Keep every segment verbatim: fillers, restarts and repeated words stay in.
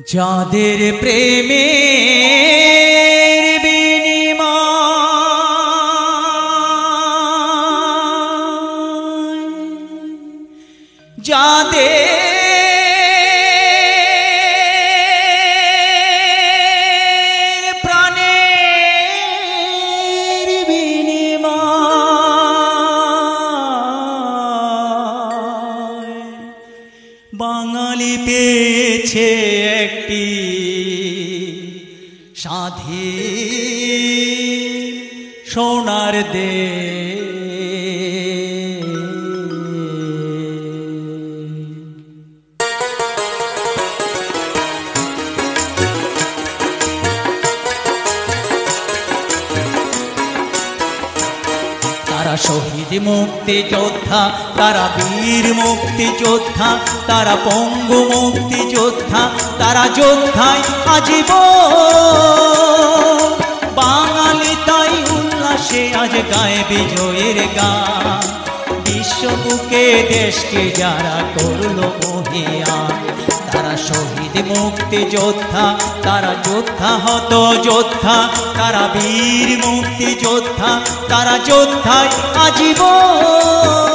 যাদের প্রেমের বিনিময় যাদের প্রাণের বিনিময় বাঙালি পেয়েছে একটি স্বাধীন সোনার দেশ। তারা শহীদ মুক্তি যোদ্ধা, তারা বীর মুক্তি যোদ্ধা, তারা পঙ্গু মুক্তি যোদ্ধা, তারা যোদ্ধায় আজীবন। বাঙালি তাই উল্লাসে আজ গায়ে বিজয়ের গান। বিশ্ববুকে দেশকে যারা করলো মহিয়ান, তারা শহীদ মুক্তি যোদ্ধা, তারা যোদ্ধা হত যোদ্ধা, তারা বীর মুক্তি যোদ্ধা, তারা যোদ্ধায় আজীবন।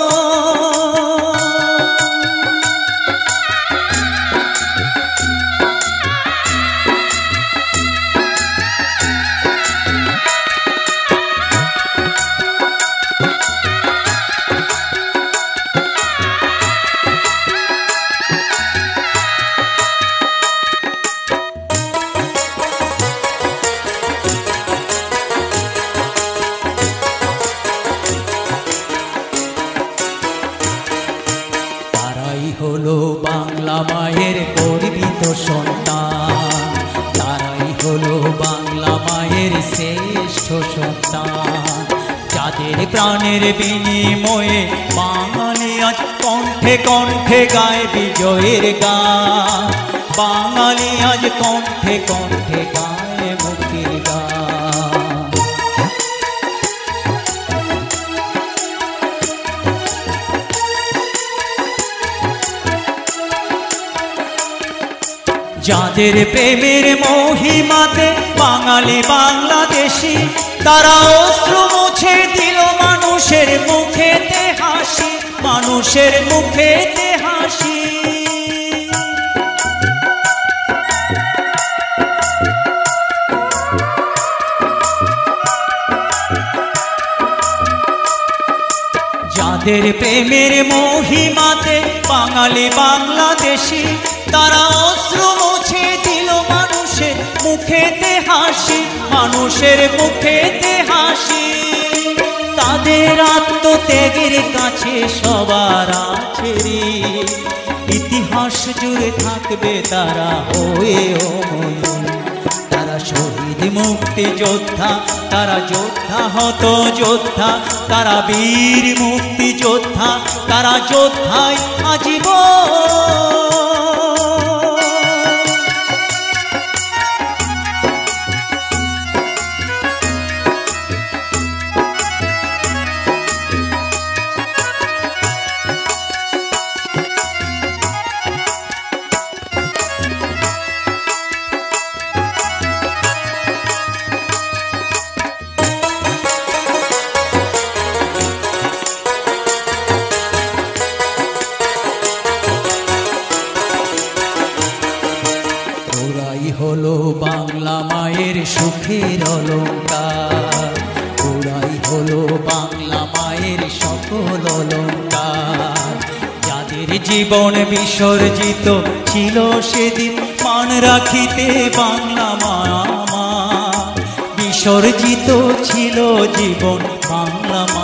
হলো বাংলা মায়ের গর্বিত সন্তান, তারাই হলো বাংলা মায়ের শ্রেষ্ঠ সন্তান। যাদের প্রাণের বিনিময়ে বাঙালি আজ কণ্ঠে কণ্ঠে গায় বিজয়ের গান। বাঙালি আজ কণ্ঠে কণ্ঠে গায় মুক্তির গান। যাদের প্রেমের মহিমাতে বাঙালি বাংলাদেশি, তারা অশ্রু মুছে দিল মানুষের মুখেতে হাসি, মানুষের মুখেতে হাসি। যাদের প্রেমের মহিমাতে বাঙালি বাংলাদেশি, তারা অশ্রু মুছে দিল মানুষের মুখেতে হাসি, মানুষের মুখেতে হাসি। তাদের আত্মত্যাগের কাছে সবার আছে ঋণ, ইতিহাস জুড়ে থাকবে তারা হয়ে অমর। তারা শহীদ মুক্তি যোদ্ধা, তারা যোদ্ধা হত যোদ্ধা, তারা বীর মুক্তি যোদ্ধা, তারা যোদ্ধায় আজীবন। হলো বাংলা মায়ের সুখের অলঙ্কার, ওরাই হলো বাংলা মায়ের সকল অলঙ্কার। যাদের জীবন বিসর্জিত ছিল সেদিন মান রাখিতে বাংলা মা, বিসর্জিত ছিল জীবন বাংলা মা।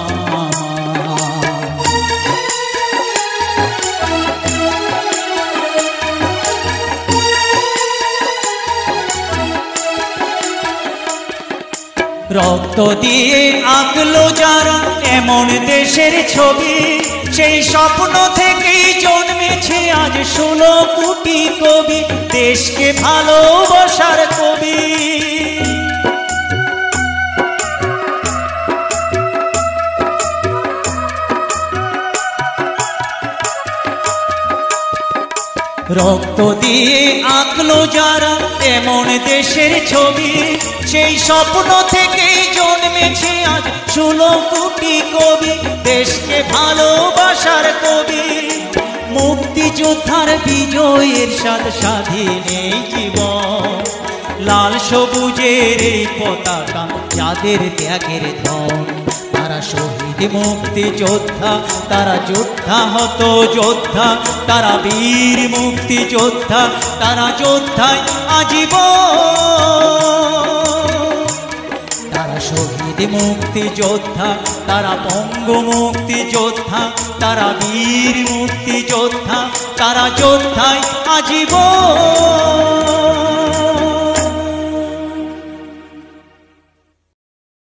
রক্ত দিয়ে আঁকলো যারা এমন দেশের ছবি, সেই স্বপ্ন থেকেই জন্মেছে আজ ষোলো কোটি কবি, দেশকে ভালোবাসার কবি। রক্ত দিয়ে আঁকলো যারা এমন দেশের ছবি, সেই স্বপ্ন থেকেই জন্মেছে আজ ষোলো কোটি কবি, দেশকে ভালোবাসার কবি। মুক্তিযোদ্ধার বিজয়ের স্বাদ স্বাধীন এই জীবন, লাল সবুজের এই পতাকা যাদের ত্যাগের ধন, তারা শহীদ মুক্তিযোদ্ধা, তারা যোদ্ধা হত যোদ্ধা, তারা বীর মুক্তিযোদ্ধা, তারা যোদ্ধায় আজীবন। তারা শহীদ মুক্তিযোদ্ধা, তারা বঙ্গ মুক্তিযোদ্ধা, তারা বীর মুক্তিযোদ্ধা, তারা যোদ্ধায় আজীবন।